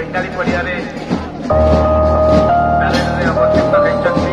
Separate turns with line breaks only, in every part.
ଶିକାରୀ ପଡ଼ିଆରେ ପ୍ୟାରେଡରେ ଅବସ୍ଥିତ ହୋଇଛନ୍ତି।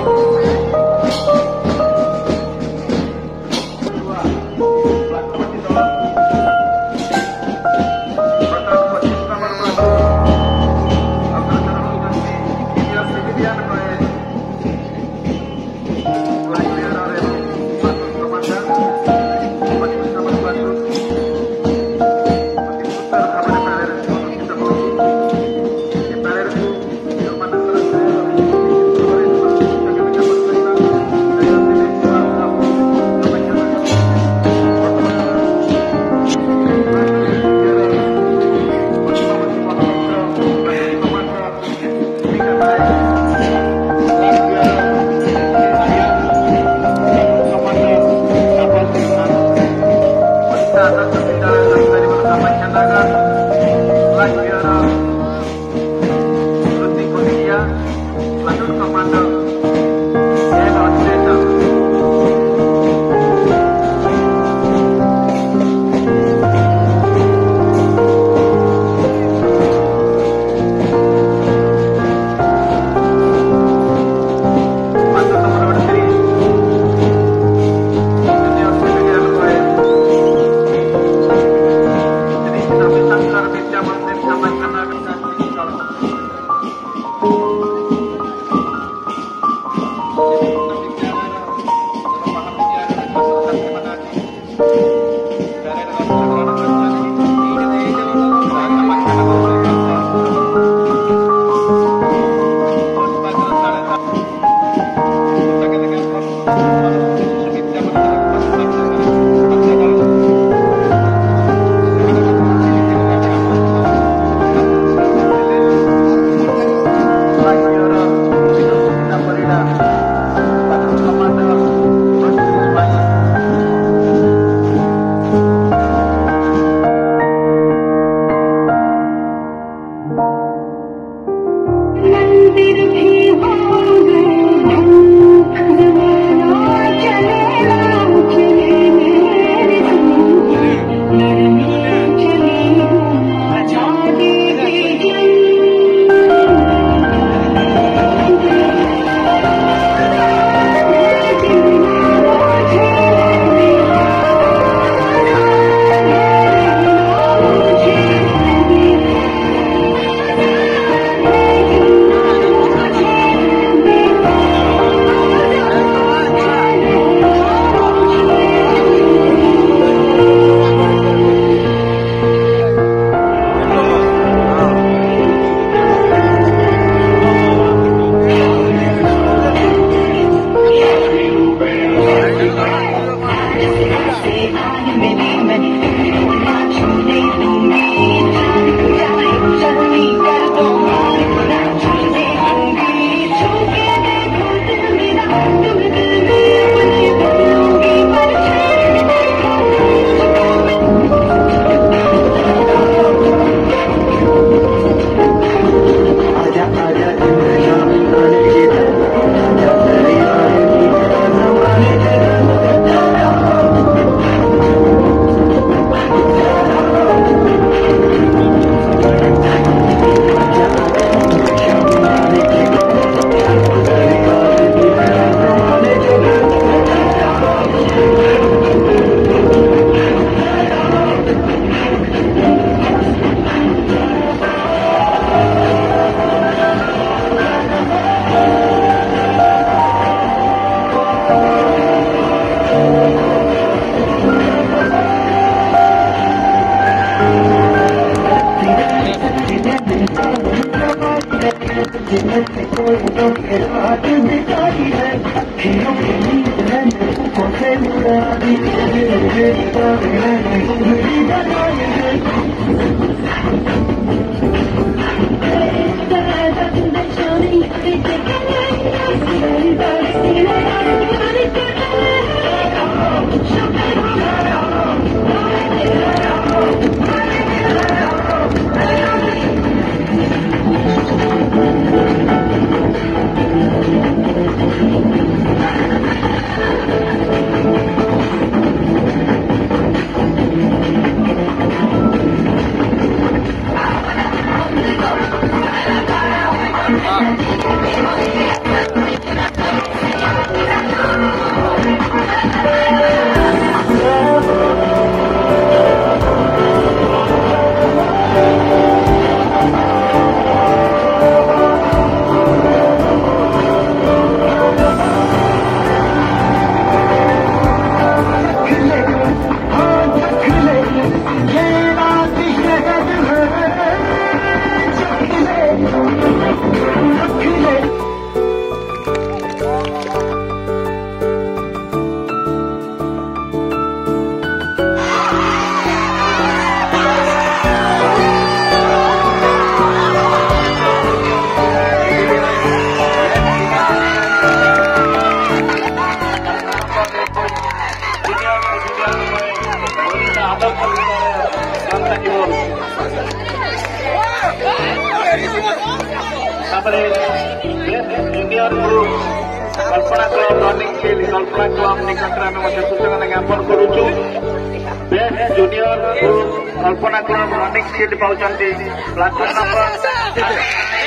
Junior group Kalpana club running खेल कल्पना क्लब निकट में सूचना ज्ञापन करुचु best junior group Kalpana club running खेल पाँच platform number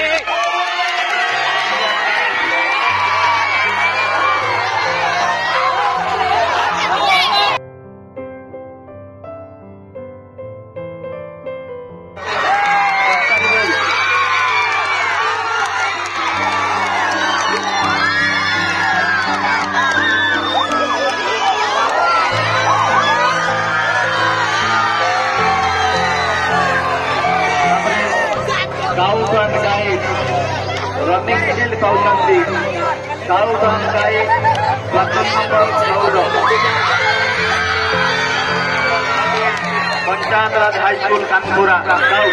Scout and Guide running field Kausanti Scout and Guide platform number 14 Panchandraj High School Kanpura Scout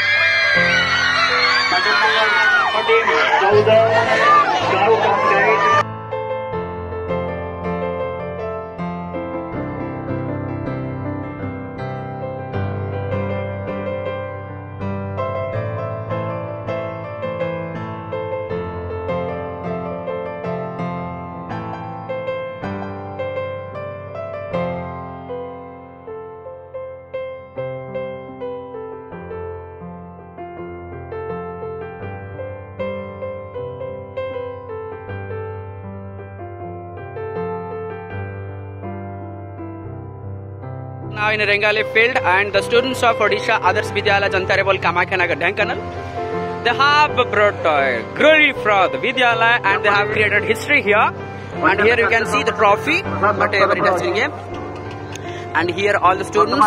platform number 14 Scout and Guide
Now in Rengali field, and the students of Odisha Adarsh Vidyalaya Jantarable Kamakhanagar Dhenkanal, they have brought glory from the Vidyalaya and they have created history here. And here you can see the trophy, whatever it has been game. And here all the students.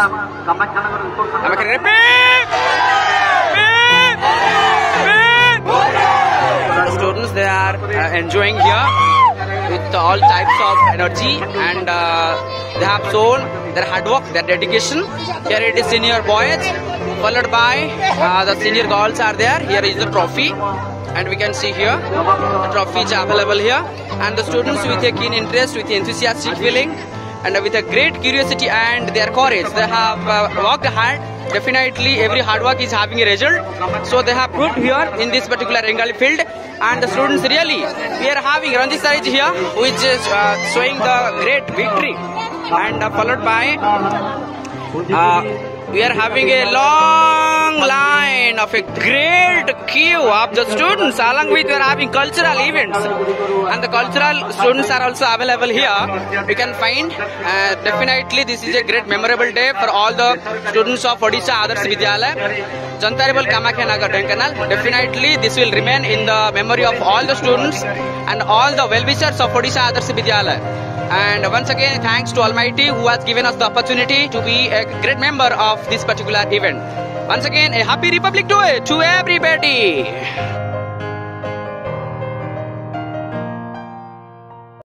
The students, they are enjoying here with all types of energy, and they have shown their hard work, their dedication. Here it is senior boys, followed by the senior girls are there. Here is the trophy, and we can see here the trophy is available here. And the students with a keen interest, with enthusiastic feeling, and with a great curiosity and their courage, they have worked hard. Definitely every hard work is having a result. So they have proved here in this particular Rengali field. And the students really, we are having Ranjit Sarij here, which is showing the great victory, and followed by we are having a long line of a great queue of the students. Along with we are having cultural events, and the cultural students are also available here. You can find definitely this is a great memorable day for all the students of Odisha Adarsh Vidyalaya Jantarable Kamakhanagar Dhenkanal. Definitely this will remain in the memory of all the students and all the well-wishers of Odisha Adarsh Vidyalaya. And once again, thanks to Almighty who has given us the opportunity to be a great member of this particular event. Once again, a happy Republic Day to everybody.